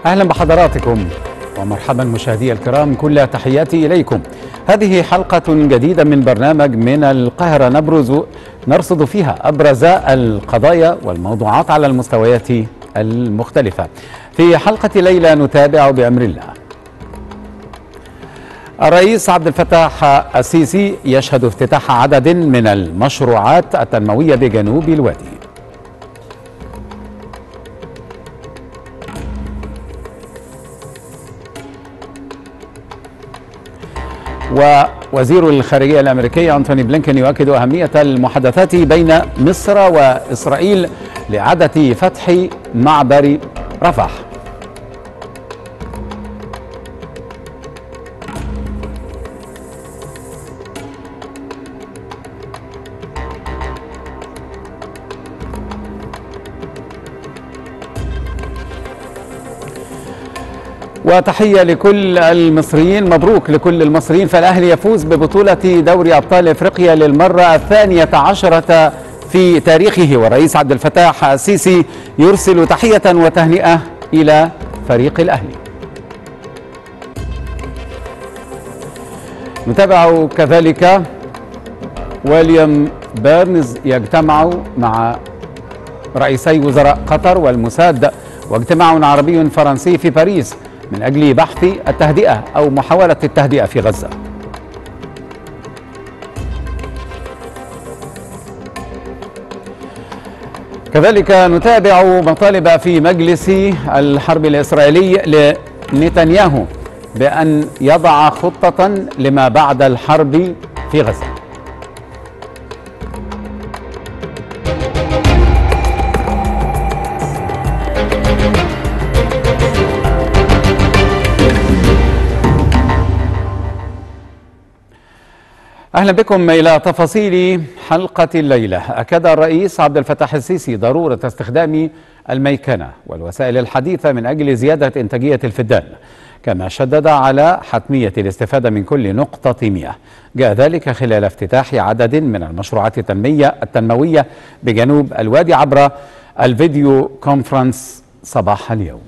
أهلا بحضراتكم ومرحبا مشاهدي الكرام، كل تحياتي إليكم. هذه حلقة جديدة من برنامج من القاهرة نرصد فيها أبرز القضايا والموضوعات على المستويات المختلفة. في حلقة الليلة نتابع بأمر الله الرئيس عبد الفتاح السيسي يشهد افتتاح عدد من المشروعات التنموية بجنوب الوادي. ووزير الخارجية الأمريكي أنتوني بلينكن يؤكد أهمية المحادثات بين مصر وإسرائيل لإعادة فتح معبر رفح. وتحية لكل المصريين، مبروك لكل المصريين، فالأهلي يفوز ببطولة دوري أبطال إفريقيا للمرة 12 في تاريخه، والرئيس عبد الفتاح السيسي يرسل تحية وتهنئة إلى فريق الأهلي. نتابع كذلك ويليام بيرنز يجتمع مع رئيسي وزراء قطر والموساد، واجتماع عربي فرنسي في باريس من أجل بحث التهدئة أو محاولة التهدئة في غزة. كذلك نتابع مطالب في مجلس الحرب الإسرائيلي لنتنياهو بأن يضع خطة لما بعد الحرب في غزة. أهلا بكم إلى تفاصيل حلقة الليلة. أكد الرئيس عبد الفتاح السيسي ضرورة استخدام الميكنة والوسائل الحديثة من أجل زيادة إنتاجية الفدان، كما شدد على حتمية الاستفادة من كل نقطة مياه. جاء ذلك خلال افتتاح عدد من المشروعات التنموية بجنوب الوادي عبر الفيديو كونفرنس صباح اليوم.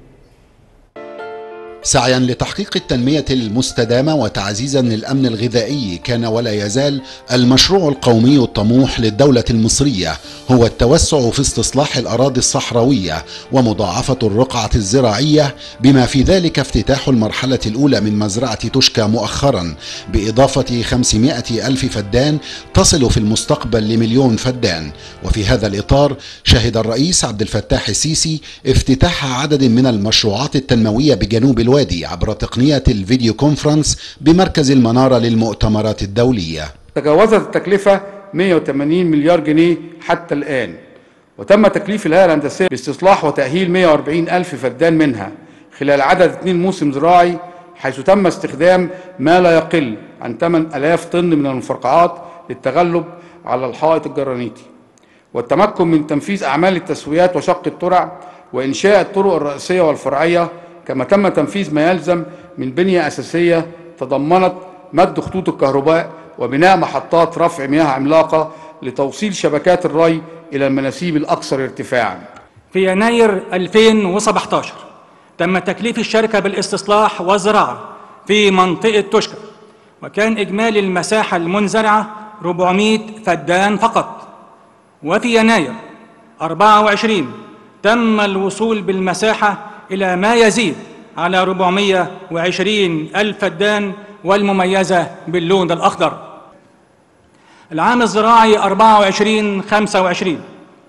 سعيا لتحقيق التنمية المستدامة وتعزيزا للأمن الغذائي، كان ولا يزال المشروع القومي الطموح للدولة المصرية هو التوسع في استصلاح الأراضي الصحراوية ومضاعفة الرقعة الزراعية، بما في ذلك افتتاح المرحلة الأولى من مزرعة توشكا مؤخرا بإضافة 500 ألف فدان تصل في المستقبل ل1,000,000 فدان. وفي هذا الإطار شهد الرئيس عبد الفتاح السيسي افتتاح عدد من المشروعات التنموية بجنوب الوادي عبر تقنية الفيديو كونفرنس بمركز المنارة للمؤتمرات الدولية. تجاوزت التكلفة 180 مليار جنيه حتى الآن، وتم تكليف الهيئة الهندسية باستصلاح وتأهيل 140 ألف فدان منها خلال عدد 2 موسم زراعي، حيث تم استخدام ما لا يقل عن 8000 طن من المفرقعات للتغلب على الحائط الجرانيتي، والتمكن من تنفيذ أعمال التسويات وشق الترع وإنشاء الطرق الرئيسية والفرعية، كما تم تنفيذ ما يلزم من بنية أساسية تضمنت مد خطوط الكهرباء وبناء محطات رفع مياه عملاقة لتوصيل شبكات الري إلى المناسيب الأكثر ارتفاعا. في يناير 2017 تم تكليف الشركة بالاستصلاح والزراعة في منطقة توشكا، وكان إجمالي المساحة المنزرعة 400 فدان فقط. وفي يناير 24 تم الوصول بالمساحة إلى ما يزيد على 420 ألف فدان، والمميزة باللون الأخضر. العام الزراعي 24-25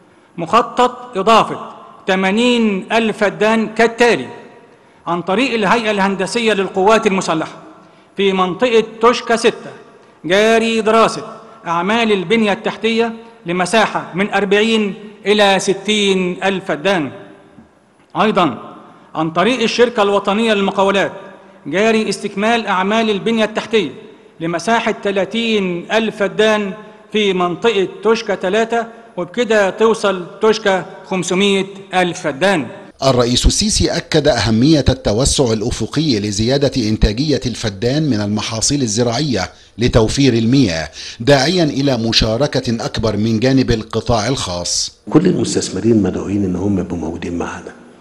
مخطط إضافة 80 ألف فدان كالتالي: عن طريق الهيئة الهندسية للقوات المسلحة في منطقة توشكا 6 جاري دراسة أعمال البنية التحتية لمساحة من 40 إلى 60 ألف فدان. أيضاً عن طريق الشركة الوطنية للمقاولات جاري استكمال أعمال البنية التحتية لمساحة 30 ألف فدان في منطقة توشكا 3، وبكده توصل توشكا 500 ألف فدان. الرئيس السيسي أكد أهمية التوسع الأفقي لزيادة إنتاجية الفدان من المحاصيل الزراعية لتوفير المياه، داعيا إلى مشاركة أكبر من جانب القطاع الخاص. كل المستثمرين مدعوين إن هم يبقوا موجودين معنا،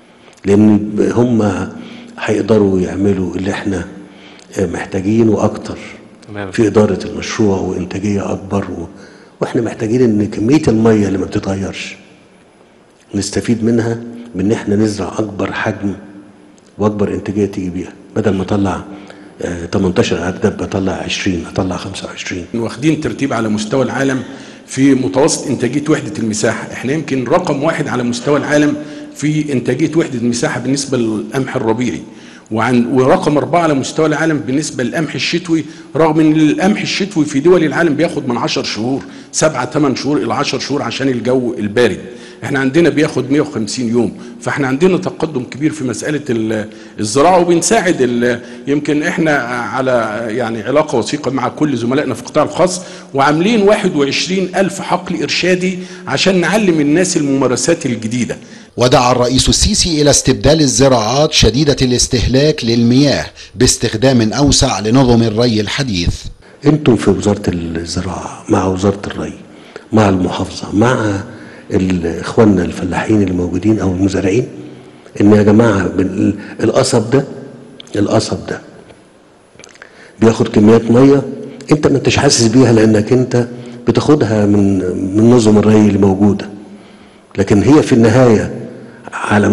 لان هم هيقدروا يعملوا اللي احنا محتاجينه اكتر في اداره المشروع وانتاجيه اكبر، واحنا محتاجين ان كميه الميه اللي ما بتتغيرش نستفيد منها بان احنا نزرع اكبر حجم واكبر انتاجيه تيجي بيها، بدل ما اطلع 18 اردب بطلع 20 اطلع 25. واخدين ترتيب على مستوى العالم في متوسط انتاجيه وحده المساحه، احنا يمكن رقم 1 على مستوى العالم في انتاجيه وحده المساحه بالنسبه للقمح الربيعي، ورقم 4 على مستوى العالم بالنسبه للقمح الشتوي، رغم ان القمح الشتوي في دول العالم بياخد من 10 شهور 7-8 شهور الى 10 شهور عشان الجو البارد، احنا عندنا بياخد 150 يوم، فاحنا عندنا تقدم كبير في مساله الزراعه، وبنساعد يمكن احنا على يعني علاقه وثيقه مع كل زملائنا في القطاع الخاص، وعاملين 21,000 حقل ارشادي عشان نعلم الناس الممارسات الجديده. ودعا الرئيس السيسي إلى استبدال الزراعات شديدة الاستهلاك للمياه باستخدام أوسع لنظم الري الحديث. انتم في وزارة الزراعة مع وزارة الري مع المحافظة مع اخواننا الفلاحين الموجودين او المزارعين، ان يا جماعة القصب ده بياخد كميات مية انت ما انتش حاسس بيها لانك انت بتاخدها من نظم الري اللي موجودة، لكن هي في النهاية على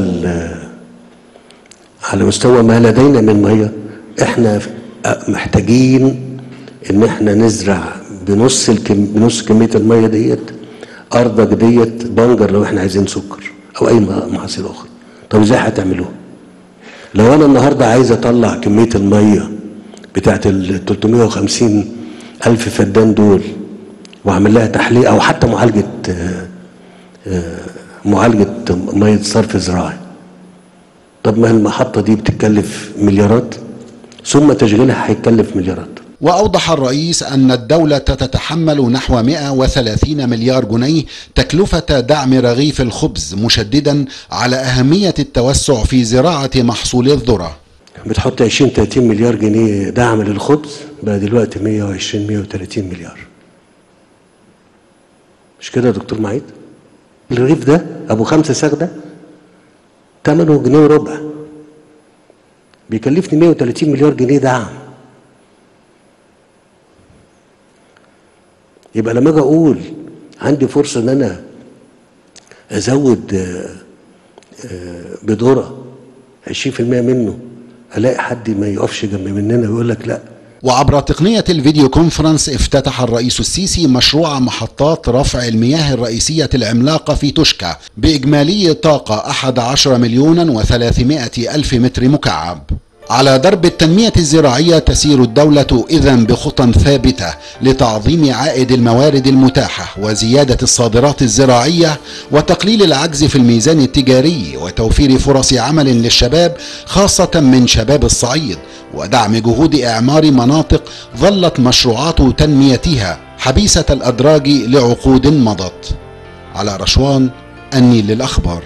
مستوى ما لدينا من مية احنا محتاجين ان احنا نزرع بنص كمية المية ديت ارضك ديت بنجر لو احنا عايزين سكر او اي محاصيل اخرى. طب ازاي هتعملوها؟ لو انا النهارده عايز اطلع كمية المية بتاعت ال 350,000 فدان دول واعمل لها تحليل او حتى معالجة مية صرف زراعي، طب ما المحطة دي بتتكلف مليارات ثم تشغيلها هيتكلف مليارات. وأوضح الرئيس أن الدولة تتحمل نحو 130 مليار جنيه تكلفة دعم رغيف الخبز، مشددا على أهمية التوسع في زراعة محصول الذرة. بتحط 20-30 مليار جنيه دعم للخبز، بقى دلوقتي 120-130 مليار. مش كده يا دكتور معيد؟ الرغيف ده أبو 5 ساغ ده ثمنه 1.25 جنيه، بيكلفني 130 مليار جنيه دعم. يبقى لما اجي اقول عندي فرصه ان انا ازود بذره 20% منه، الاقي حد ما يقفش جنب مننا ويقول لك لا. وعبر تقنية الفيديو كونفرنس افتتح الرئيس السيسي مشروع محطات رفع المياه الرئيسية العملاقة في توشكا بإجمالي طاقة 11,300,000 متر مكعب. على درب التنمية الزراعية تسير الدولة إذن بخطى ثابتة لتعظيم عائد الموارد المتاحة وزيادة الصادرات الزراعية وتقليل العجز في الميزان التجاري وتوفير فرص عمل للشباب خاصة من شباب الصعيد ودعم جهود إعمار مناطق ظلت مشروعات تنميتها حبيسة الأدراج لعقود مضت. على رشوان، النيل للأخبار.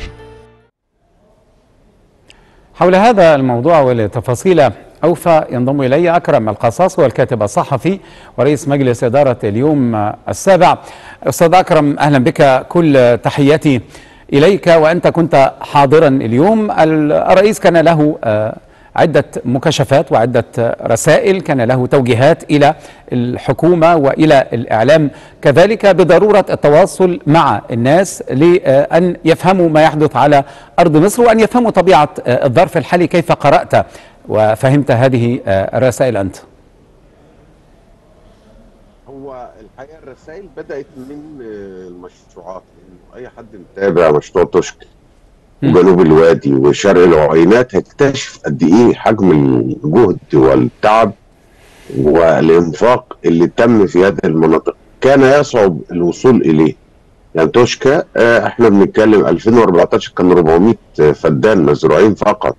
حول هذا الموضوع ولتفاصيل أوفى ينضم إلي أكرم القصاص والكاتب الصحفي ورئيس مجلس إدارة اليوم السابع. أستاذ أكرم، أهلا بك، كل تحياتي إليك وأنت كنت حاضرا اليوم. الرئيس كان له عدة مكاشفات وعدة رسائل، كان له توجيهات إلى الحكومة وإلى الإعلام كذلك بضرورة التواصل مع الناس لأن يفهموا ما يحدث على أرض مصر وأن يفهموا طبيعة الظرف الحالي. كيف قرأت وفهمت هذه الرسائل أنت؟ هو الحقيقة الرسائل بدأت من المشروعات، لأنه أي حد متابع مشروع توشكا وجنوب الوادي وشرق العوينات هتكتشف قد ايه حجم الجهد والتعب والانفاق اللي تم في هذه المناطق، كان يصعب الوصول اليه. يعني توشكا احنا بنتكلم 2014 كان 400 فدان مزروعين فقط،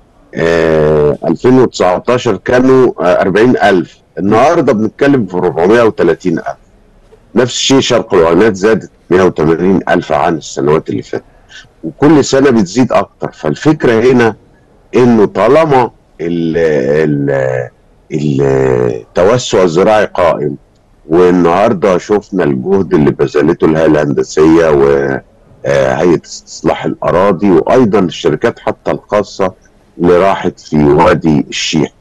2019 كانوا 40,000، النهارده بنتكلم في 430,000. نفس الشيء شرق العوينات زادت 180,000 عن السنوات اللي فاتت، وكل سنة بتزيد أكتر. فالفكرة هنا إنه طالما التوسع الزراعي قائم، والنهارده شفنا الجهد اللي بذلته الهيئة الهندسية هيئه استصلاح الاراضي، وايضا الشركات حتى الخاصه اللي راحت في وادي الشيخ.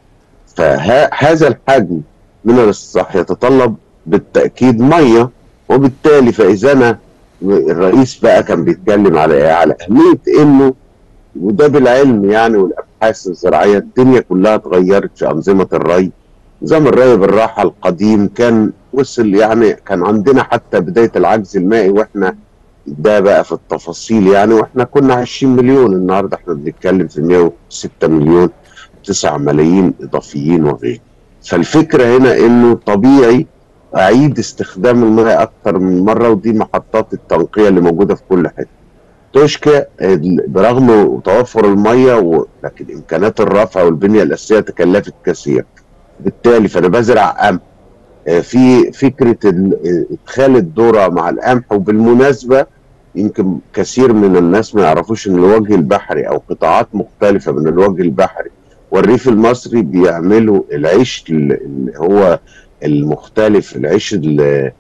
فهذا الحجم من الاستصلاح يتطلب بالتاكيد ميه، وبالتالي فاذا انا الرئيس بقى كان بيتكلم على ايه؟ على اهميه انه، وده بالعلم يعني والابحاث الزراعيه، الدنيا كلها اتغيرت في انظمه الري. نظام الري بالراحه القديم كان وصل، يعني كان عندنا حتى بدايه العجز المائي، واحنا ده بقى في التفاصيل يعني، واحنا كنا 20 مليون، النهارده احنا بنتكلم في 106 مليون، 9 ملايين اضافيين وغيره. فالفكره هنا انه طبيعي اعيد استخدام الماء اكثر من مره، ودي محطات التنقيه اللي موجوده في كل حته. توشكا برغم توفر الميه لكن امكانات الرفع والبنيه الاساسيه تكلفت كثير، بالتالي فانا بزرع قمح. في فكره ادخال الذره مع القمح، وبالمناسبه يمكن كثير من الناس ما يعرفوش ان الوجه البحري او قطاعات مختلفه من الوجه البحري والريف المصري بيعملوا العيش اللي هو المختلف، العيش اللي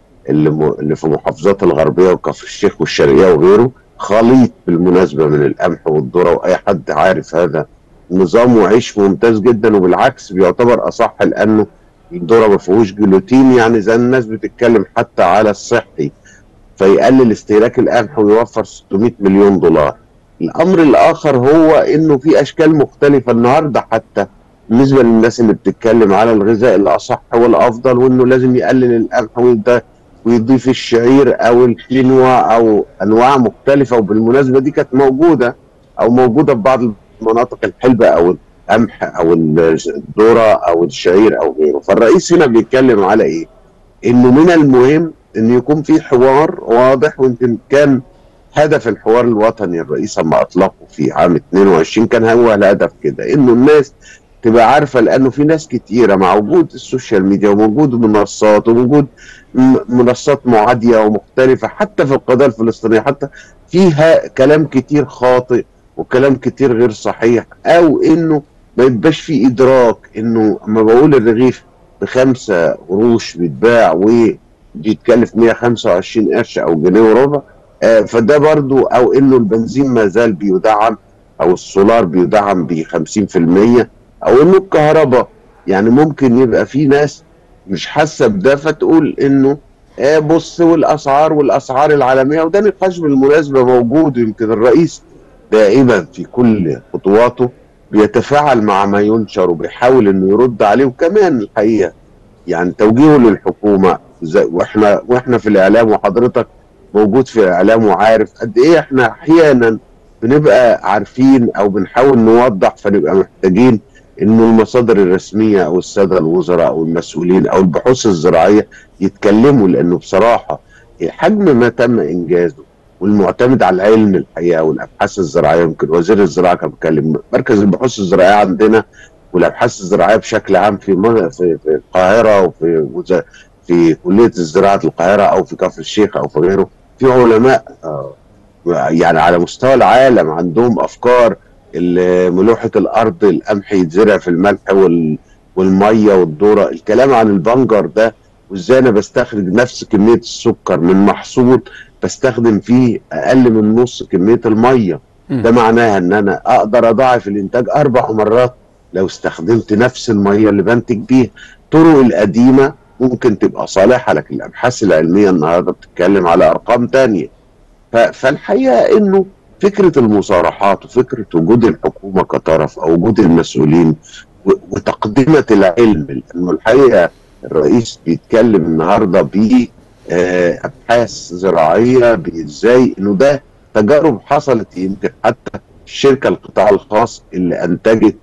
في محافظات الغربيه وكفر الشيخ والشرقيه وغيره، خليط بالمناسبه من القمح والذره، واي حد عارف هذا النظام، وعيش ممتاز جدا، وبالعكس بيعتبر اصح لانه الذره ما فيهوش جلوتين، يعني زي الناس بتتكلم حتى على الصحي، فيقلل استهلاك القمح ويوفر 600 مليون دولار. الامر الاخر هو انه في اشكال مختلفه النهارده حتى بالنسبه للناس اللي بتتكلم على الغذاء الاصح والافضل، وانه لازم يقلل القمح ويضيف الشعير او الكينوا او انواع مختلفه، وبالمناسبه دي كانت موجوده في بعض المناطق الحلبه، او القمح او الذره او الشعير او غيره. فالرئيس هنا بيتكلم على ايه؟ انه من المهم ان يكون في حوار واضح، ويمكن كان هدف الحوار الوطني الرئيس لما اطلقه في عام 22 كان هو الهدف كده، انه الناس تبقى عارفه، لانه في ناس كتيره مع وجود السوشيال ميديا وموجود منصات وموجود منصات معاديه ومختلفه حتى في القضيه الفلسطينيه، حتى فيها كلام كتير خاطئ وكلام كتير غير صحيح، او انه ما يبقاش في ادراك انه اما بقول الرغيف ب5 قروش بيتباع وبيتكلف 125 قرش او جنيه وربع، فده برضو، او انه البنزين ما زال بيدعم، او السولار بيدعم ب 50%، او انه الكهرباء، يعني ممكن يبقى في ناس مش حاسه بده فتقول انه بص والاسعار العالميه، وده نقاش بالمناسبه موجود، يمكن الرئيس دائما في كل خطواته بيتفاعل مع ما ينشر وبيحاول انه يرد عليه، وكمان الحقيقه يعني توجيهه للحكومه، واحنا في الاعلام، وحضرتك موجود في الاعلام وعارف قد ايه احنا احيانا بنبقى عارفين او بنحاول نوضح، فنبقى محتاجين انه المصادر الرسميه او الساده الوزراء او المسؤولين او البحوث الزراعيه يتكلموا، لانه بصراحه حجم ما تم انجازه والمعتمد على العلم الحقيقه والابحاث الزراعيه. يمكن وزير الزراعه كان بيتكلم، مركز البحوث الزراعيه عندنا والابحاث الزراعيه بشكل عام في القاهره، في كليه الزراعه القاهره او في كفر الشيخ او في غيره، في علماء يعني على مستوى العالم عندهم افكار ملوحه الارض، القمح يتزرع في الملح والميه والذره، الكلام عن البنجر ده، وازاي انا بستخرج نفس كميه السكر من محصول بستخدم فيه اقل من نص كميه الميه. ده معناها ان انا اقدر اضاعف الانتاج 4 مرات لو استخدمت نفس الميه اللي بنتج بيها. الطرق القديمه ممكن تبقى صالحه، لكن الابحاث العلميه النهارده بتتكلم على ارقام تانية. فالحقيقه انه فكره المصارحات وفكره وجود الحكومه كطرف او وجود المسؤولين وتقدمه العلم، لانه الحقيقه الرئيس بيتكلم النهارده ابحاث زراعيه ازاي انه ده تجارب حصلت، يمكن حتى الشركه القطاع الخاص اللي انتجت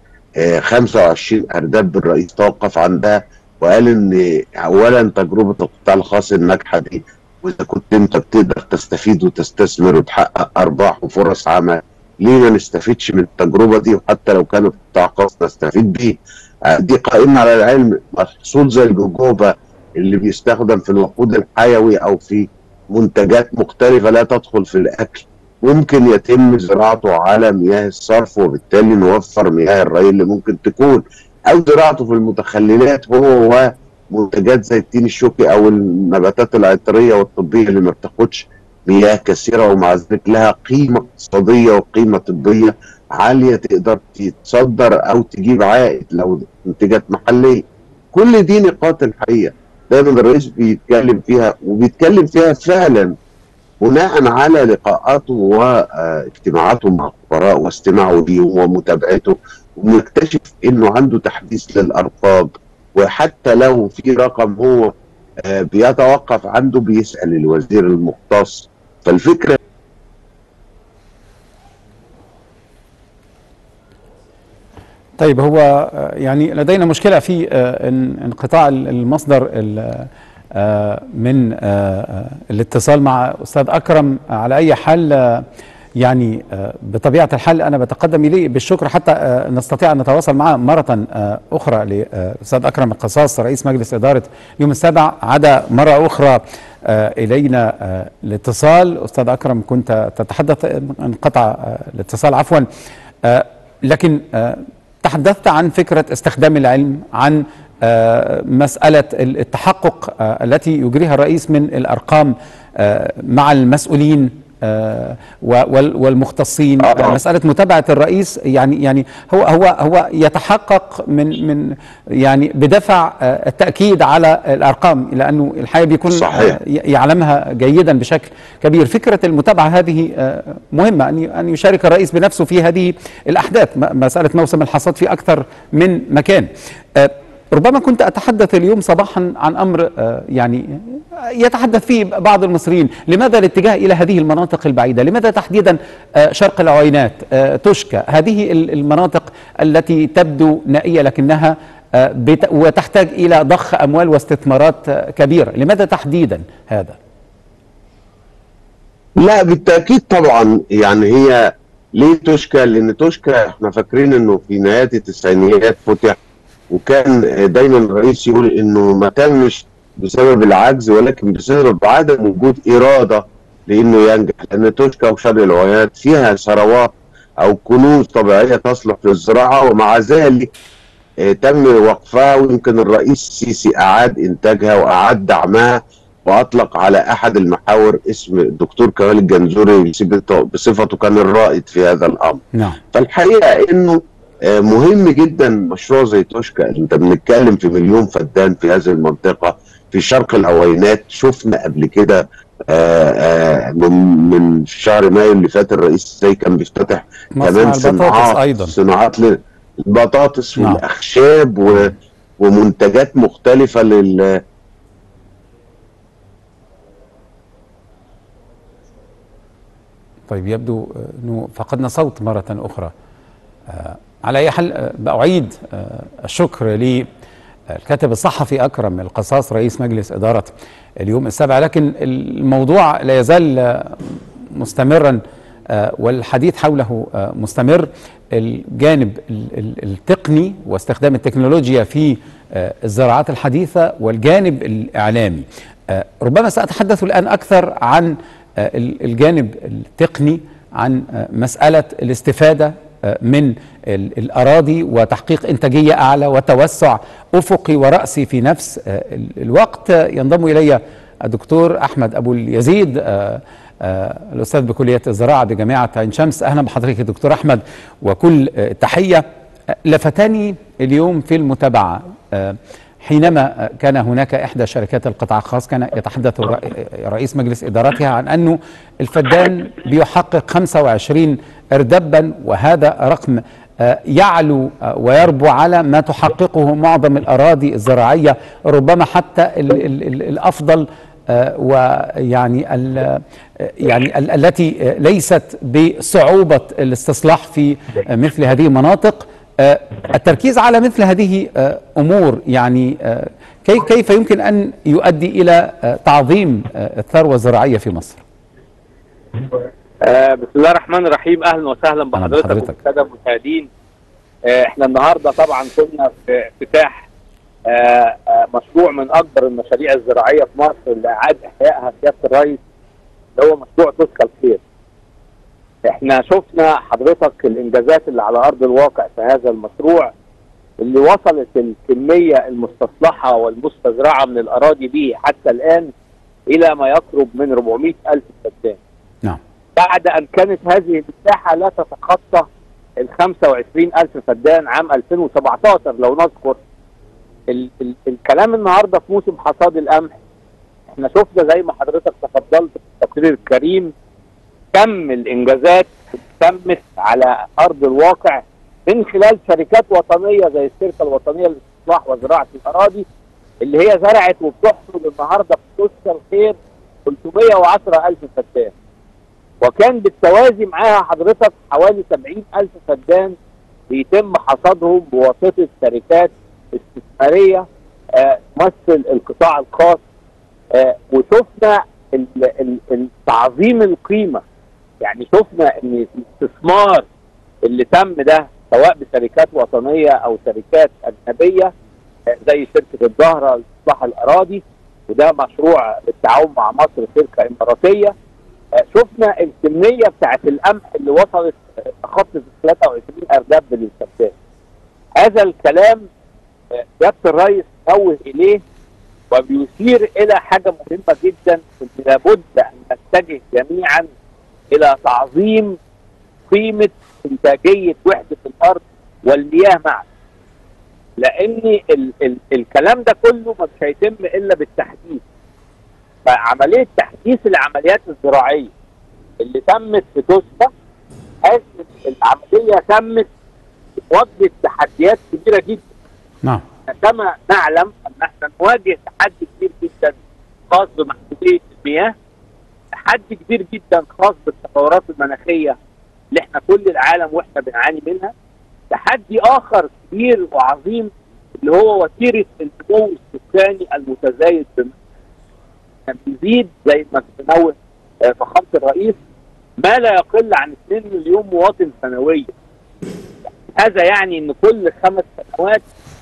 25 ارداب الرئيس توقف عندها وقال ان اولا تجربه القطاع الخاص الناجحه دي، واذا كنت انت بتقدر تستفيد وتستثمر وتحقق ارباح وفرص عمل، ليه ما نستفيدش من التجربه دي؟ وحتى لو كان قطاع خاص نستفيد بيه. دي قائمه على العلم. محصول زي الجوجوبا اللي بيستخدم في الوقود الحيوي او في منتجات مختلفه لا تدخل في الاكل، ممكن يتم زراعته على مياه الصرف، وبالتالي نوفر مياه الري اللي ممكن تكون، او زراعته في المتخللات هو ومنتجات زي التين الشوكي او النباتات العطريه والطبيه اللي ما بتاخدش مياه كثيره، ومع ذلك لها قيمه اقتصاديه وقيمه طبيه عاليه، تقدر تتصدر او تجيب عائد لو انتجت محليه. كل دي نقاط الحقيقه دايما الرئيس بيتكلم فيها، وبيتكلم فيها فعلا بناء على لقاءاته واجتماعاته مع الخبراء واستماعه ليهم ومتابعته، ونكتشف انه عنده تحديث للارقام، وحتى لو في رقم هو بيتوقف عنده بيسأل الوزير المختص. فالفكرة طيب، هو يعني لدينا مشكلة في انقطاع المصدر من الاتصال مع أستاذ أكرم. على أي حال يعني بطبيعة الحال أنا بتقدم إليه بالشكر حتى نستطيع أن نتواصل معه مرة أخرى لأستاذ أكرم القصاص رئيس مجلس إدارة يوم السابع. عاد مرة أخرى إلينا الاتصال. أستاذ أكرم كنت تتحدث، انقطع الاتصال عفوا، لكن تحدثت عن فكرة استخدام العلم، عن مسألة التحقق التي يجريها الرئيس من الأرقام مع المسؤولين والمختصين. مسألة متابعة الرئيس يعني هو يتحقق من يعني بدفع التأكيد على الأرقام، لأنه الحقيقة بيكون يعلمها جيدا بشكل كبير. فكرة المتابعة هذه مهمة، أن يشارك الرئيس بنفسه في هذه الأحداث. مسألة موسم الحصاد في أكثر من مكان. ربما كنت أتحدث اليوم صباحا عن أمر يعني يتحدث فيه بعض المصريين. لماذا الاتجاه إلى هذه المناطق البعيدة؟ لماذا تحديدا شرق العوينات، توشكا، هذه المناطق التي تبدو نائية لكنها وتحتاج إلى ضخ أموال واستثمارات كبيرة؟ لماذا تحديدا هذا؟ لا بالتأكيد طبعا. يعني هي ليه توشكا؟ لأن توشكا احنا فاكرين انه في نهاية التسعينيات فتح، وكان دايما الرئيس يقول انه ما تمش بسبب العجز ولكن بسبب عدم وجود اراده لانه ينجح، لان توشكا وشرق العوينات فيها ثروات او كنوز طبيعيه تصلح للزراعه، ومع ذلك تم وقفها. ويمكن الرئيس السيسي اعاد انتاجها واعاد دعمها، واطلق على احد المحاور اسم الدكتور كمال الجنزوري بصفته كان الرائد في هذا الامر. نعم. فالحقيقه انه مهم جدا مشروع زي توشكا. انت بنتكلم في 1,000,000 فدان في هذه المنطقه في شرق العوينات. شفنا قبل كده من شهر مايو اللي فات الرئيس ازاي كان بيفتتح كمان صناعات للبطاطس والاخشاب ومنتجات مختلفه طيب، يبدو انه فقدنا صوت مره اخرى. على أي حال بأعيد الشكر للكاتب الصحفي أكرم القصاص رئيس مجلس إدارة اليوم السابع، لكن الموضوع لا يزال مستمرا والحديث حوله مستمر. الجانب التقني واستخدام التكنولوجيا في الزراعات الحديثة، والجانب الإعلامي. ربما سأتحدث الآن أكثر عن الجانب التقني، عن مسألة الاستفادة من الأراضي وتحقيق إنتاجية أعلى وتوسع أفقي ورأسي في نفس الوقت. ينضم إلي الدكتور أحمد أبو اليزيد، الأستاذ بكلية الزراعة بجامعة عين شمس. أهلا بحضرتك دكتور أحمد وكل التحية. لفتاني اليوم في المتابعة حينما كان هناك إحدى شركات القطاع الخاص كان يتحدث رئيس مجلس إدارتها عن أنه الفدان بيحقق 25 إردبا، وهذا رقم يعلو ويربو على ما تحققه معظم الأراضي الزراعية، ربما حتى الأفضل ويعني يعني التي ليست بصعوبة الاستصلاح في مثل هذه المناطق. التركيز على مثل هذه أمور يعني كيف يمكن أن يؤدي إلى تعظيم الثروة الزراعية في مصر؟ بسم الله الرحمن الرحيم. أهلا وسهلا بحضرتك والسادة المشاهدين. احنا النهاردة طبعا كنا في افتتاح مشروع من أكبر المشاريع الزراعية في مصر لإعادة إحيائها سيادة الرئيس، اللي هو مشروع توشكا الخير. احنا شفنا حضرتك الانجازات اللي على ارض الواقع في هذا المشروع، اللي وصلت الكميه المستصلحه والمستزرعه من الاراضي دي حتى الان إلى ما يقرب من 400,000 فدان. نعم. بعد أن كانت هذه المساحة لا تتخطى ال 25,000 فدان عام 2017 لو نذكر. الكلام النهارده في موسم حصاد القمح، احنا شفنا زي ما حضرتك تفضلت في التقرير الكريم كم الانجازات تمت على ارض الواقع من خلال شركات وطنيه زي الشركه الوطنيه للاستصلاح وزراعه الاراضي اللي هي زرعت وبتحصد النهارده في توسكا الخير 310,000 فدان، وكان بالتوازي معاها حضرتك حوالي 70,000 فدان بيتم حصادهم بواسطه شركات استثماريه تمثل القطاع الخاص. وشفنا تعظيم القيمه، يعني شفنا ان الاستثمار اللي تم ده سواء بشركات وطنيه او شركات اجنبيه زي شركه الزهره لاستصلاح الاراضي، وده مشروع بالتعاون مع مصر شركه اماراتيه. شفنا الكميه بتاعت القمح اللي وصلت تخطت 23 ارداب للفدان. هذا الكلام سياده الرئيس نوه اليه وبيشير الى حاجه مهمه جدا، ان لابد ان نتجه جميعا الى تعظيم قيمه انتاجيه وحده الارض والمياه معا، لان الكلام ده كله مش هيتم الا بالتحديث. فعمليه تحديث العمليات الزراعيه اللي تمت في توسكا، هذه العمليه تمت بمواجهه تحديات كبيره جدا. نعم. كما نعلم ان احنا نواجه تحدي كبير جدا خاص بمحدوديه المياه، تحدي كبير جدا خاص بالتغيرات المناخيه اللي احنا كل العالم واحنا بنعاني منها، تحدي اخر كبير وعظيم اللي هو وتيره النمو السكاني المتزايد بيزيد زي ما تنوه فخامه الرئيس ما لا يقل عن 2 مليون مواطن سنويا. هذا يعني ان كل 5 سنوات.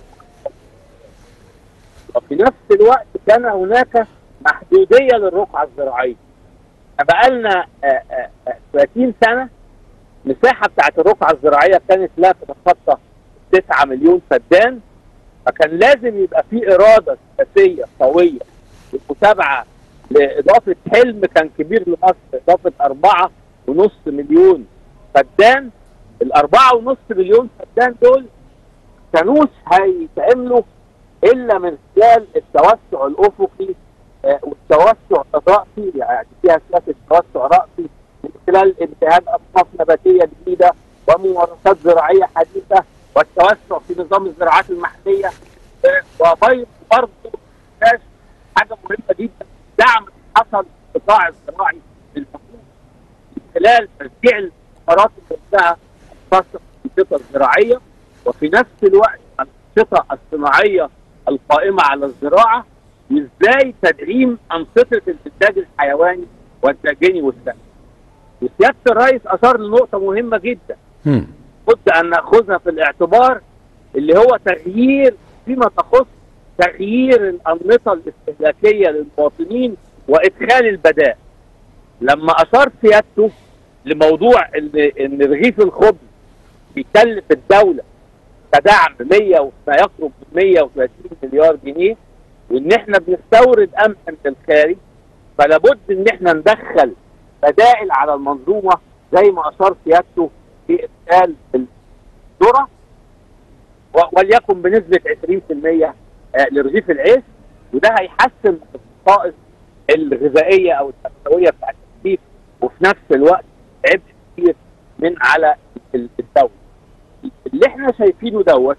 وفي نفس الوقت كان هناك محدوديه للرقعه الزراعيه. بقالنا 30 سنه المساحه بتاعت الرقعه الزراعيه كانت لا تتخطى 9 مليون فدان، فكان لازم يبقى في اراده سياسيه قويه للمتابعه لاضافه حلم كان كبير لمصر، اضافه 4.5 مليون فدان. ال 4.5 مليون فدان دول كانوش هيتعملوا الا من خلال التوسع الافقي والتوسع الرأسي، يعني فيها سياسه توسع رأسي من خلال انتهاج اصناف نباتيه جديده وممارسات زراعيه حديثه والتوسع في نظام الزراعات المحليه، وبرضه حاجه مهمه جدا دعم حصل القطاع الزراعي للحكومه من خلال تشجيع الاستثمارات الموجهه خاصه بالانشطه الزراعيه، وفي نفس الوقت الانشطه الصناعيه القائمه على الزراعه، وازاي تدعيم انشطه الانتاج الحيواني والداجني والسمكي. وسياده الرئيس اشار لنقطه مهمه جدا لابد ان ناخذها في الاعتبار، اللي هو تغيير فيما تخص تغيير الانمطه الاستهلاكيه للمواطنين وادخال البدائل. لما اشار سيادته لموضوع ان رغيف الخبز بيكلف الدوله كدعم ما يقرب من 130 مليار جنيه، وان احنا بنستورد قمح من الخارج، فلابد ان احنا ندخل بدائل على المنظومه زي ما اشار سيادته في ادخال الذره وليكن بنسبه 20% لرغيف العيش، وده هيحسن الخصائص الغذائيه او التغذويه بتاعت الرغيف، وفي نفس الوقت عبء كتير من على الدوله. اللي احنا شايفينه دوت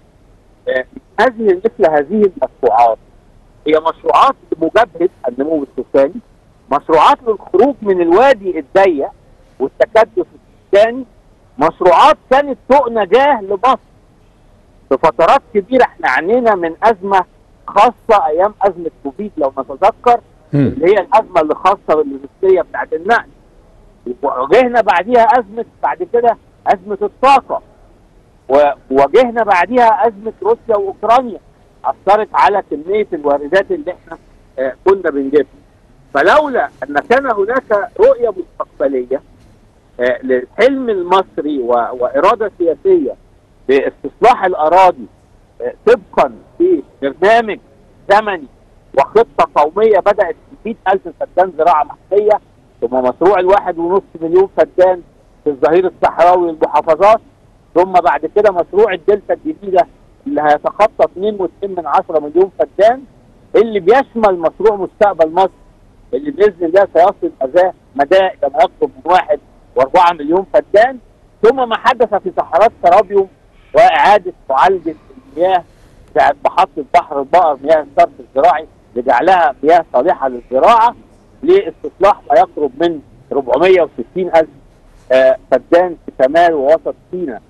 مثل هذه المشروعات هي مشروعات لمجابهه النمو السكاني، مشروعات للخروج من الوادي الضيق والتكدس السكاني، مشروعات كانت سوق نجاه لمصر في فترات كبيره. احنا عانينا من ازمه خاصه ايام ازمه كوفيد لو نتذكر، اللي هي الازمه اللي خاصه باللوجستيه بتاعت النقل، وواجهنا بعديها بعد كده ازمه الطاقه، وواجهنا بعديها ازمه روسيا واوكرانيا اثرت على كميه الواردات اللي احنا كنا بنجيبها. فلولا ان كان هناك رؤيه مستقبليه للحلم المصري واراده سياسيه باستصلاح الاراضي طبقا في برنامج زمني وخطه قوميه بدات 100,000 فدان زراعه محليه، ثم مشروع ال1.5 مليون فدان في الظهير الصحراوي والمحافظات، ثم بعد كده مشروع الدلتا الجديده اللي هيتخطى 2.2 مليون فدان، اللي بيشمل مشروع مستقبل مصر اللي باذن الله سيصل مداه الى ما يقرب من 1.4 مليون فدان، ثم ما حدث في صحراء سرابيوم واعاده معالجه المياه بتاعت محطه بحر البقر، مياه الصرف الزراعي، لجعلها مياه صالحه للزراعه لاستصلاح ما يقرب من 460,000 فدان في شمال ووسط سيناء.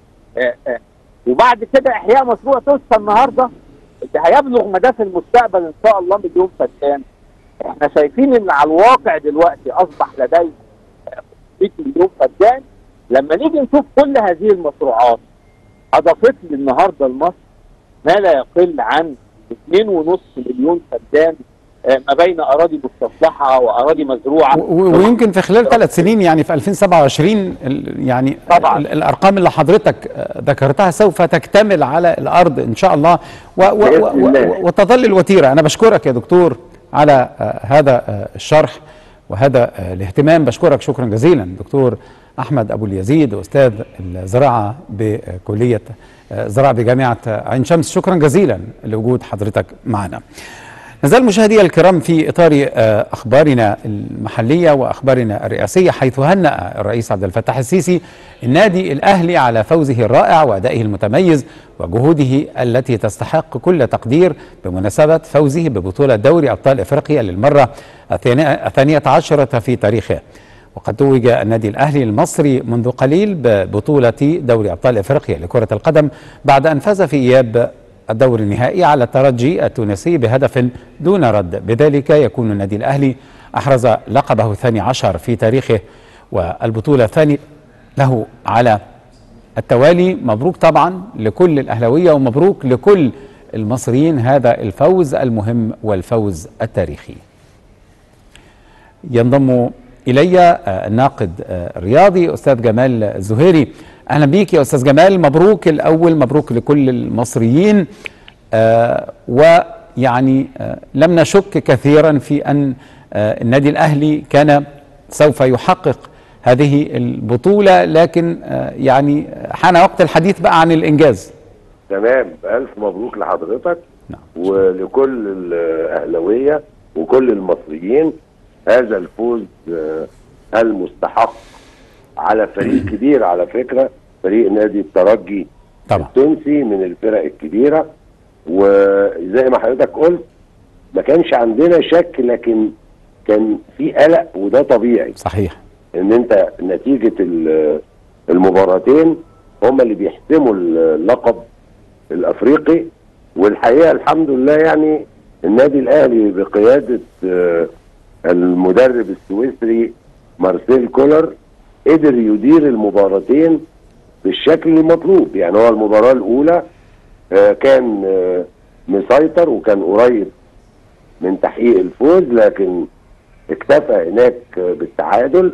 وبعد كده احياء مشروع توسع النهارده اللي هيبلغ مداه في المستقبل ان شاء الله مليون فدان. احنا شايفين ان على الواقع دلوقتي اصبح لدينا 100 مليون فدان. لما نيجي نشوف كل هذه المشروعات اضافت لي النهارده لمصر ما لا يقل عن 2.5 مليون فدان ما بين اراضي مستصلحه واراضي مزروعه، ويمكن في خلال 3 سنين يعني في 2027 يعني طبعا الارقام اللي حضرتك ذكرتها سوف تكتمل على الارض ان شاء الله وتظل الوتيره. انا بشكرك يا دكتور على هذا الشرح وهذا الاهتمام، بشكرك شكرا جزيلا دكتور احمد ابو اليزيد استاذ الزراعه بكليه زراعه بجامعه عين شمس، شكرا جزيلا لوجود حضرتك معنا. نزال مشاهدي الكرام في إطار أخبارنا المحلية وأخبارنا الرئاسية، حيث هنأ الرئيس عبد الفتاح السيسي النادي الأهلي على فوزه الرائع وأدائه المتميز وجهوده التي تستحق كل تقدير بمناسبة فوزه ببطولة دوري أبطال إفريقيا للمرة 12 في تاريخه. وقد توج النادي الأهلي المصري منذ قليل ببطولة دوري أبطال إفريقيا لكرة القدم بعد أن فاز في إياب الدور النهائي على الترجي التونسي بهدف دون رد. بذلك يكون النادي الأهلي أحرز لقبه 12 في تاريخه والبطولة الثانية له على التوالي. مبروك طبعا لكل الأهلاوية ومبروك لكل المصريين هذا الفوز المهم والفوز التاريخي. ينضم إلي الناقد الرياضي أستاذ جمال الزهيري. أهلا بيك يا أستاذ جمال، مبروك الأول، مبروك لكل المصريين. ويعني لم نشك كثيرا في أن النادي الأهلي كان سوف يحقق هذه البطولة، لكن يعني حان وقت الحديث بقى عن الإنجاز. تمام، ألف مبروك لحضرتك ولكل الأهلاوية وكل المصريين. هذا الفوز المستحق على فريق كبير، على فكرة فريق نادي الترجي التونسي من الفرق الكبيرة. وزي ما حضرتك قلت ما كانش عندنا شك، لكن كان في قلق وده طبيعي. صحيح، ان انت نتيجة المباراتين هم اللي بيحسموا اللقب الافريقي. والحقيقة الحمد لله يعني النادي الاهلي بقيادة المدرب السويسري مارسيل كولر قدر يدير المباراتين بالشكل المطلوب. يعني هو المباراة الأولى كان مسيطر وكان قريب من تحقيق الفوز، لكن اكتفى هناك بالتعادل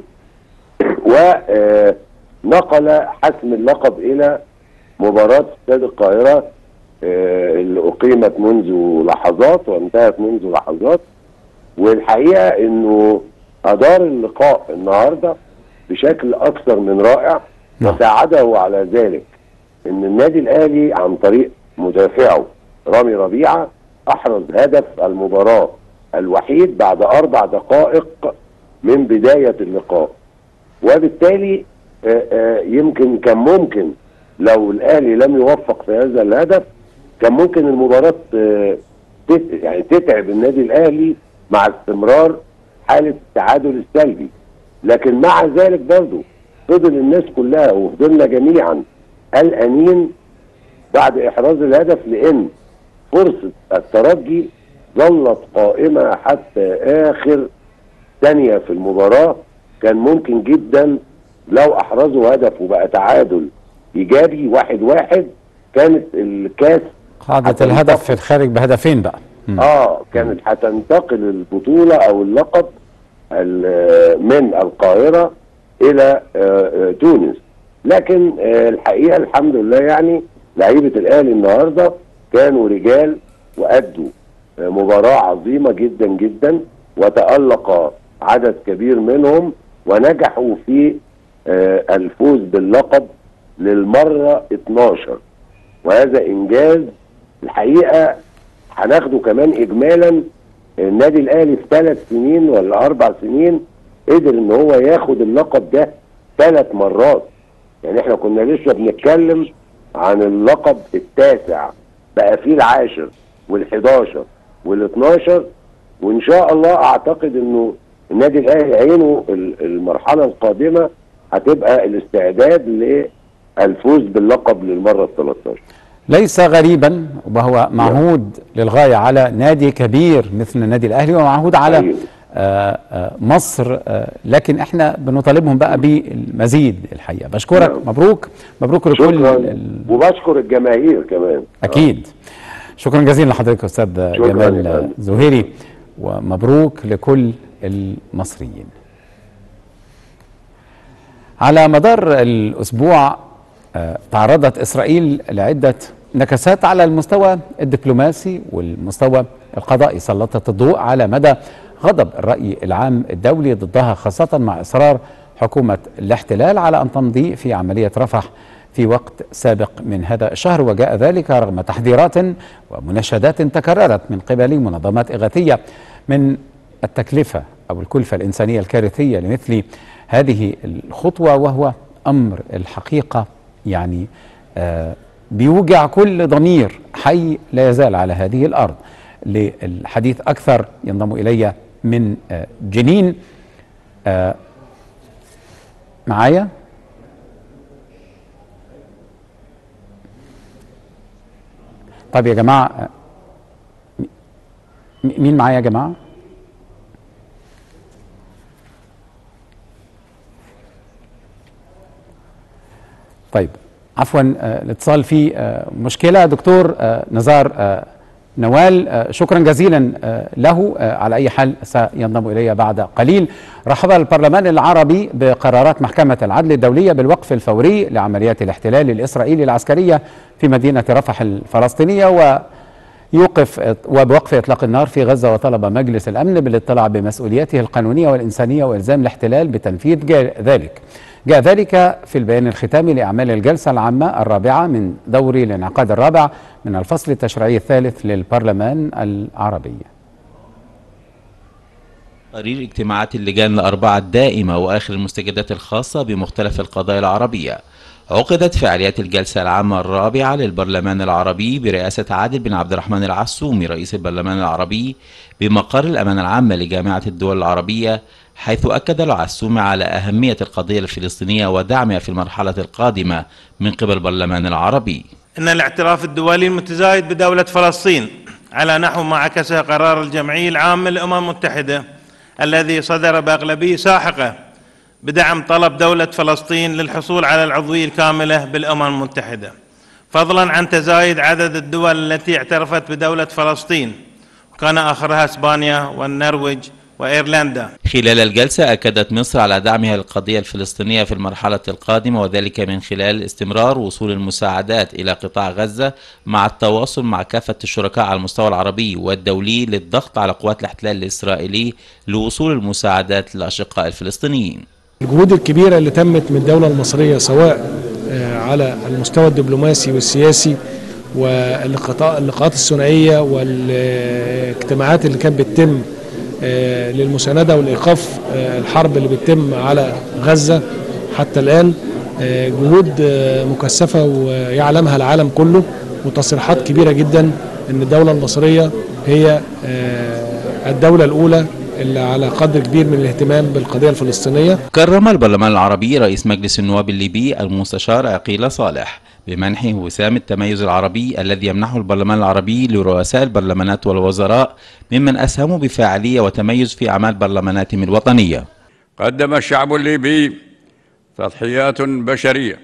ونقل حسم اللقب إلى مباراة استاد القاهرة اللي أقيمت منذ لحظات وانتهت منذ لحظات. والحقيقة إنه أدار اللقاء النهارده بشكل أكثر من رائع، وساعده على ذلك إن النادي الأهلي عن طريق مدافعه رامي ربيعة أحرز هدف المباراة الوحيد بعد 4 دقائق من بداية اللقاء. وبالتالي يمكن كان ممكن لو الأهلي لم يوفق في هذا الهدف كان ممكن المباراة يعني تتعب النادي الأهلي مع استمرار حالة التعادل السلبي. لكن مع ذلك برضه فضل الناس كلها وفضلنا جميعا قلقانين بعد إحراز الهدف، لأن فرصة الترجي ظلت قائمة حتى آخر ثانية في المباراة. كان ممكن جدا لو أحرزوا هدف وبقى تعادل إيجابي 1-1 كانت الكاس قاعدة الهدف في الخارج بهدفين بقى. كانت هتنتقل البطولة أو اللقب من القاهرة إلى تونس. لكن الحقيقة الحمد لله يعني لعيبة الأهلي النهاردة كانوا رجال وأدوا مباراة عظيمة جدا جدا. وتألق عدد كبير منهم ونجحوا في الفوز باللقب للمرة 12، وهذا إنجاز الحقيقة. هناخده كمان إجمالا، النادي الأهلي في 3 سنين ولا 4 سنين قدر إن هو ياخد اللقب ده 3 مرات. يعني احنا كنا لسه بنتكلم عن اللقب التاسع، بقى فيه العاشر وال11 وال12، وإن شاء الله أعتقد إنه النادي الأهلي عينه المرحلة القادمة هتبقى الاستعداد للفوز باللقب للمرة 13. ليس غريبا، وهو معهود للغاية على نادي كبير مثل النادي الأهلي، ومعهود على مصر، لكن احنا بنطالبهم بقى بالمزيد. الحقيقة بشكرك، مبروك لكل وبشكر الجماهير كمان. أكيد. شكرا جزيلا لحضرتك أستاذ جمال زهيري، ومبروك لكل المصريين. على مدار الأسبوع تعرضت إسرائيل لعدة نكسات على المستوى الدبلوماسي والمستوى القضائي، سلطت الضوء على مدى غضب الرأي العام الدولي ضدها، خاصة مع إصرار حكومة الاحتلال على أن تمضي في عملية رفح في وقت سابق من هذا الشهر، وجاء ذلك رغم تحذيرات ومناشدات تكررت من قبل منظمات إغاثية من التكلفة أو الكلفة الإنسانية الكارثية لمثل هذه الخطوة، وهو أمر الحقيقة يعني بيوجع كل ضمير حي لا يزال على هذه الأرض. للحديث أكثر ينضم إلي من جنين معايا. طيب يا جماعة، مين معايا يا جماعة؟ طيب عفوا، الاتصال فيه مشكلة. دكتور نزار نوال، شكرا جزيلا له. على أي حال سينضم إلي بعد قليل. رحب البرلمان العربي بقرارات محكمة العدل الدولية بالوقف الفوري لعمليات الاحتلال الإسرائيلي العسكرية في مدينة رفح الفلسطينية وبوقف إطلاق النار في غزة، وطلب مجلس الأمن بالاطلاع بمسؤولياته القانونية والإنسانية وإلزام الاحتلال بتنفيذ ذلك. جاء ذلك في البيان الختامي لأعمال الجلسة العامة الرابعة من دور الانعقاد الرابع من الفصل التشريعي الثالث للبرلمان العربي. قرير اجتماعات اللجان الأربعة الدائمة وآخر المستجدات الخاصة بمختلف القضايا العربية. عقدت فعاليات الجلسة العامة الرابعة للبرلمان العربي برئاسة عادل بن عبد الرحمن العسومي رئيس البرلمان العربي بمقر الأمانة العامة لجامعة الدول العربية، حيث أكد العسومي على أهمية القضية الفلسطينية ودعمها في المرحلة القادمة من قبل البرلمان العربي. إن الاعتراف الدولي المتزايد بدولة فلسطين على نحو ما عكسه قرار الجمعية العامة للأمم المتحدة الذي صدر بأغلبية ساحقة بدعم طلب دولة فلسطين للحصول على العضوية الكاملة بالأمم المتحدة، فضلا عن تزايد عدد الدول التي اعترفت بدولة فلسطين، وكان آخرها إسبانيا والنرويج وإيرلندا. خلال الجلسة أكدت مصر على دعمها للقضية الفلسطينية في المرحلة القادمة، وذلك من خلال استمرار وصول المساعدات إلى قطاع غزة مع التواصل مع كافة الشركاء على المستوى العربي والدولي للضغط على قوات الاحتلال الإسرائيلي لوصول المساعدات للأشقاء الفلسطينيين. الجهود الكبيرة اللي تمت من الدولة المصرية سواء على المستوى الدبلوماسي والسياسي واللقاءات الثنائية والاجتماعات اللي كانت بتتم للمساندة والإيقاف الحرب اللي بتتم على غزة حتى الآن، جهود مكثفة ويعلمها العالم كله، وتصريحات كبيرة جدا أن الدولة المصرية هي الدولة الأولى اللي على قدر كبير من الاهتمام بالقضية الفلسطينية. كرم البرلمان العربي رئيس مجلس النواب الليبي المستشار عقيل صالح بمنحه وسام التميز العربي الذي يمنحه البرلمان العربي لرؤساء البرلمانات والوزراء ممن أسهموا بفاعلية وتميز في أعمال برلماناتهم الوطنية. قدم الشعب الليبي تضحيات بشرية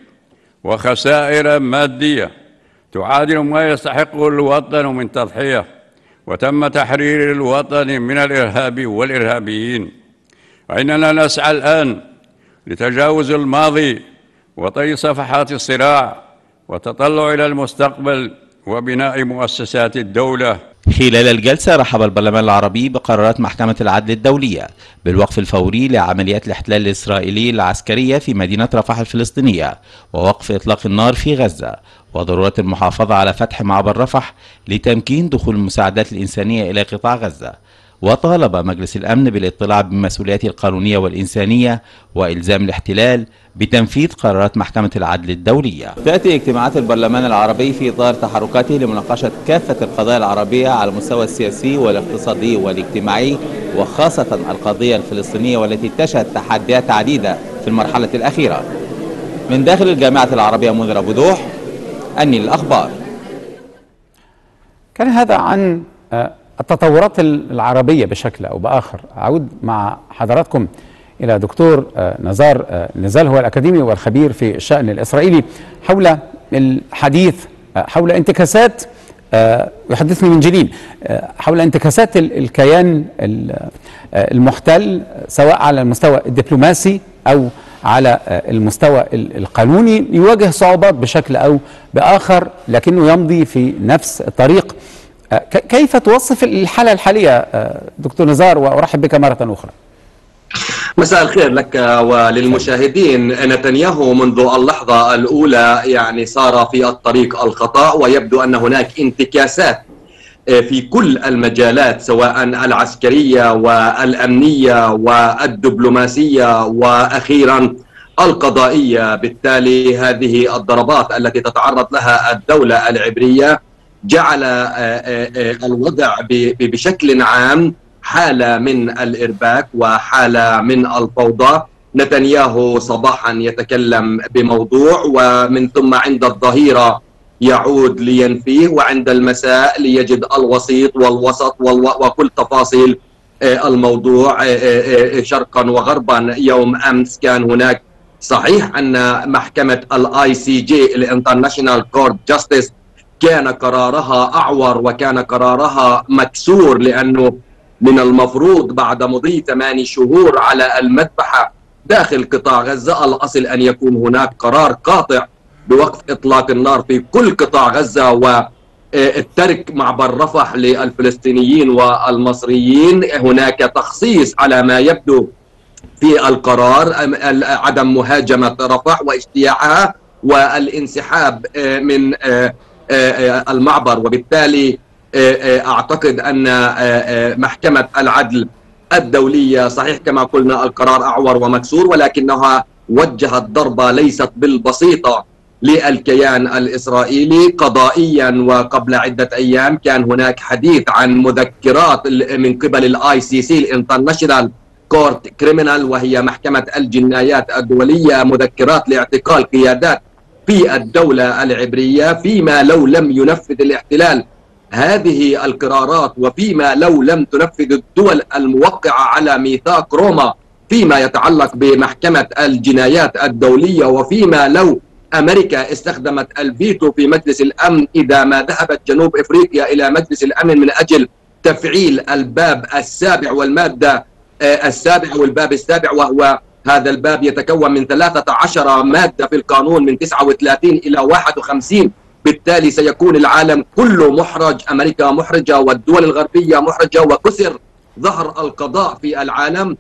وخسائر مادية تعادل ما يستحقه الوطن من تضحية، وتم تحرير الوطن من الإرهاب والإرهابيين، وإننا نسعى الآن لتجاوز الماضي وطي صفحات الصراع والتطلع إلى المستقبل وبناء مؤسسات الدولة. خلال الجلسة رحب البرلمان العربي بقرارات محكمة العدل الدولية بالوقف الفوري لعمليات الاحتلال الإسرائيلي العسكرية في مدينة رفح الفلسطينية ووقف إطلاق النار في غزة وضرورة المحافظة على فتح معبر رفح لتمكين دخول المساعدات الإنسانية إلى قطاع غزة. وطالب مجلس الأمن بالاطلاع بمسؤولياته القانونية والإنسانية وإلزام الاحتلال بتنفيذ قرارات محكمة العدل الدولية. تأتي اجتماعات البرلمان العربي في إطار تحركاته لمناقشة كافة القضايا العربية على المستوى السياسي والاقتصادي والاجتماعي، وخاصة القضية الفلسطينية والتي تشهد تحديات عديدة في المرحلة الأخيرة. من داخل الجامعة العربية منذر أبو دوح، أني الأخبار. كان هذا عن التطورات العربية بشكل أو بآخر. أعود مع حضراتكم إلى دكتور نزار نزال، هو الأكاديمي والخبير في الشأن الإسرائيلي، حول الحديث حول انتكاسات، يحدثني من جنين، حول انتكاسات الكيان المحتل سواء على المستوى الدبلوماسي أو على المستوى القانوني. يواجه صعوبات بشكل أو بآخر لكنه يمضي في نفس الطريق. كيف توصف الحالة الحالية دكتور نزار، وأرحب بك مرة أخرى؟ مساء الخير لك وللمشاهدين. نتنياهو منذ اللحظة الأولى يعني سار في الطريق الخطأ، ويبدو أن هناك انتكاسات في كل المجالات سواء العسكرية والأمنية والدبلوماسية وأخيرا القضائية. بالتالي هذه الضربات التي تتعرض لها الدولة العبرية جعل الوضع بشكل عام حالة من الإرباك وحالة من الفوضى. نتنياهو صباحا يتكلم بموضوع ومن ثم عند الظهيرة يعود لينفيه، وعند المساء ليجد الوسيط والوسط وكل تفاصيل الموضوع شرقا وغربا. يوم أمس كان هناك صحيح أن محكمة الICJ الانترناشنال كورت جاستس كان قرارها أعور وكان قرارها مكسور، لأنه من المفروض بعد مضي 8 شهور على المذبحة داخل قطاع غزة الأصل أن يكون هناك قرار قاطع بوقف إطلاق النار في كل قطاع غزة والترك معبر رفح للفلسطينيين والمصريين. هناك تخصيص على ما يبدو في القرار عدم مهاجمة رفح واجتياحها والانسحاب من المعبر. وبالتالي أعتقد أن محكمة العدل الدولية صحيح كما قلنا القرار أعور ومكسور، ولكنها وجهت ضربة ليست بالبسيطة للكيان الإسرائيلي قضائيا. وقبل عدة أيام كان هناك حديث عن مذكرات من قبل الICC الانترناشنال كورت كريمينال، وهي محكمة الجنايات الدولية، مذكرات لاعتقال قيادات في الدولة العبرية فيما لو لم ينفذ الاحتلال هذه القرارات، وفيما لو لم تنفذ الدول الموقعة على ميثاق روما فيما يتعلق بمحكمة الجنايات الدولية، وفيما لو أمريكا استخدمت الفيتو في مجلس الأمن إذا ما ذهبت جنوب إفريقيا إلى مجلس الأمن من أجل تفعيل الباب السابع والمادة السابع والباب السابع، وهو هذا الباب يتكون من 13 مادة في القانون من 39 إلى 51. بالتالي سيكون العالم كله محرج، أمريكا محرجة والدول الغربية محرجة، وكسر ظهر القضاء في العالم.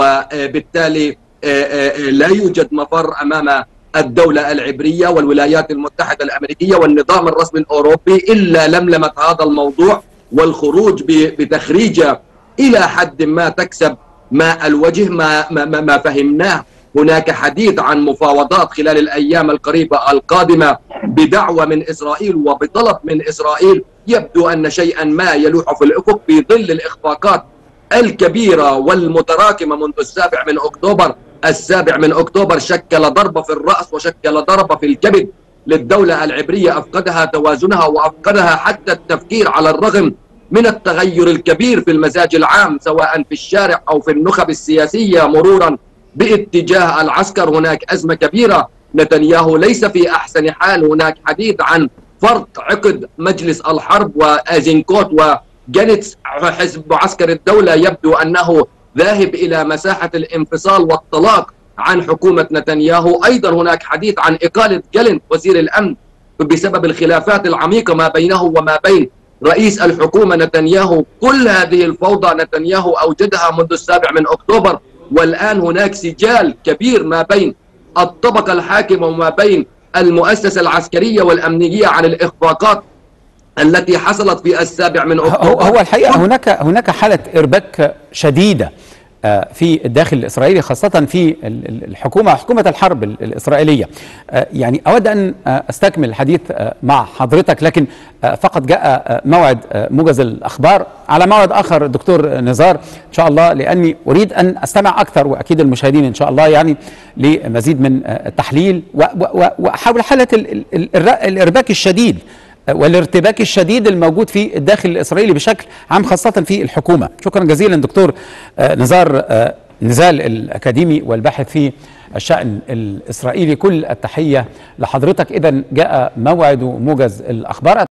وبالتالي لا يوجد مفر أمام الدولة العبرية والولايات المتحدة الأمريكية والنظام الرسمي الأوروبي إلا لملمة هذا الموضوع والخروج بتخريجه إلى حد ما تكسب ماء الوجه. ما فهمناه هناك حديث عن مفاوضات خلال الأيام القريبة القادمة بدعوة من إسرائيل وبطلب من إسرائيل. يبدو أن شيئا ما يلوح في الأفق في ظل الإخفاقات الكبيرة والمتراكمة منذ 7 أكتوبر. 7 أكتوبر شكل ضربة في الرأس وشكل ضربة في الكبد للدولة العبرية، أفقدها توازنها وأفقدها حتى التفكير، على الرغم من التغير الكبير في المزاج العام سواء في الشارع أو في النخب السياسية مرورا باتجاه العسكر. هناك أزمة كبيرة، نتنياهو ليس في أحسن حال. هناك حديث عن فرض عقد مجلس الحرب وأيزنكوت وجانيتس حزب معسكر الدولة. يبدو أنه ذاهب إلى مساحة الانفصال والطلاق عن حكومة نتنياهو. أيضا هناك حديث عن إقالة جالنت وزير الأمن بسبب الخلافات العميقة ما بينه وما بين رئيس الحكومة نتنياهو كل هذه الفوضى نتنياهو أوجدها منذ 7 أكتوبر، والآن هناك سجال كبير ما بين الطبقة الحاكمة وما بين المؤسسة العسكرية والأمنية عن الإخفاقات التي حصلت في 7 أكتوبر. هو الحقيقة هناك حالة إرباك شديدة في الداخل الإسرائيلي، خاصة في حكومة الحرب الإسرائيلية. يعني أود أن أستكمل الحديث مع حضرتك، لكن فقط جاء موعد موجز الأخبار. على موعد آخر دكتور نزار إن شاء الله، لأني أريد أن أستمع أكثر، وأكيد المشاهدين إن شاء الله، يعني لمزيد من التحليل وحول حالة الإرباك الشديد والارتباك الشديد الموجود في الداخل الإسرائيلي بشكل عام، خاصة في الحكومة. شكرا جزيلا دكتور نزار نزال، الأكاديمي والباحث في الشأن الإسرائيلي. كل التحية لحضرتك. إذن جاء موعد موجز الأخبار.